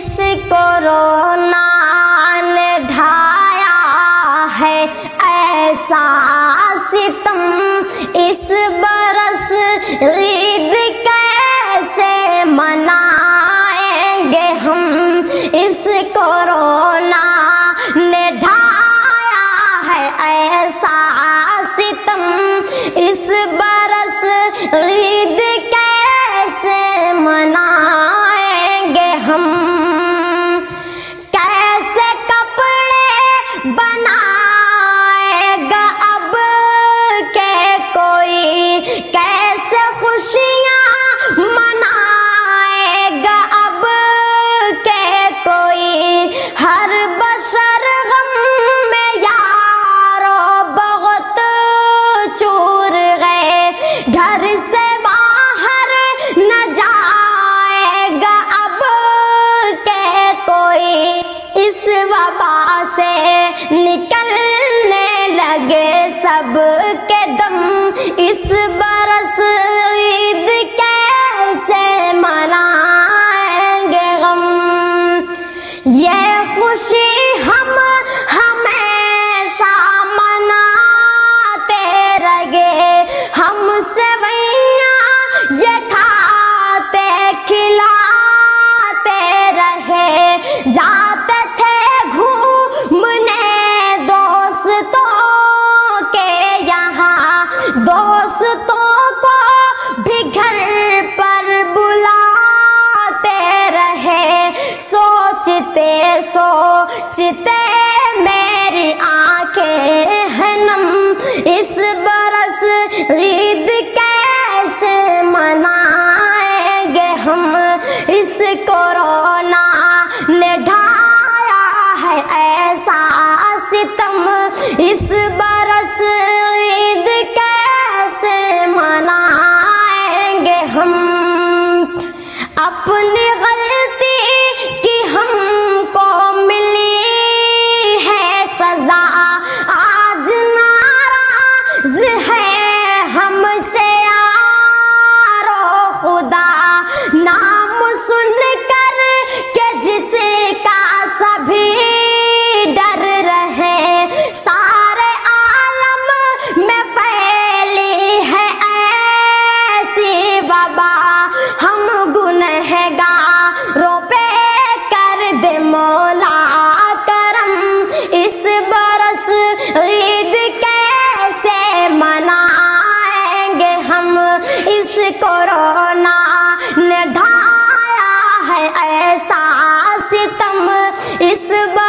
اس corona نے ڈھایا ہے ایسا ستم، اس برس عید کیسے منائیں گے ہم، اس کورونا نے ڈھایا ہے ایسا ستم، اس برس عید کیسے منائیں گے ہم، کیسے کپڑے بنائے گا اب کہ کوئی، کیسے خوشیاں منائے گا اب کہ کوئی، ہر بشر غم میں یارو بہت چور گئے، گھر سے باہر نہ جائے گا اب کہ کوئی، اس وبا سے نکلنے لگے سب کے دم، اس برس عید کیسے منائیں گے غم، یہ خوشی ہم ہمیشہ مناتے رہے، ہم سویاں یہ کھاتے کھلاتے رہے، جاتے تھے گھومنے دوستوں کے یہاں، دوستوں کو بھی گھر پر بلاتے رہے، سوچتے سوچتے میری آنکھیں ہیں نم، اس برس عید کیسے منائیں گے ہم، اس کورونا نے ڈھایا ہے ایسا ستم، اس برس عید کیسے منائیں گے ہم، اپنی غلطی کی ہم کو ملی ہے سزا، آج ناراض ہے ہم سے یارو خدا، نام سن کر کہ جس کا سبھی ڈر رہے، سارے عالم میں پھیلی ہے ایسی وبا، ہم گنہگاروں پہ کر دے مولا کرم، اس برس عید کیسے منائیں گے ہم، اس کورونا نے ڈھایا ہے ایسا ستم، اس